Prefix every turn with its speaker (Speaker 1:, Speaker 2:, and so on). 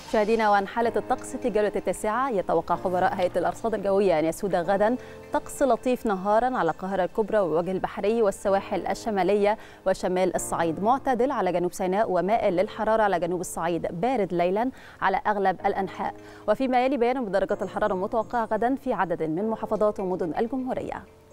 Speaker 1: مشاهدينا، وعن حالة الطقس في جولة التاسعة، يتوقع خبراء هيئة الأرصاد الجوية أن يسود غدا طقس لطيف نهارا على القاهرة الكبرى والوجه البحري والسواحل الشمالية وشمال الصعيد، معتدل على جنوب سيناء ومائل للحرارة على جنوب الصعيد، بارد ليلا على أغلب الأنحاء. وفيما يلي بيان بدرجات الحرارة المتوقعة غدا في عدد من محافظات ومدن الجمهورية.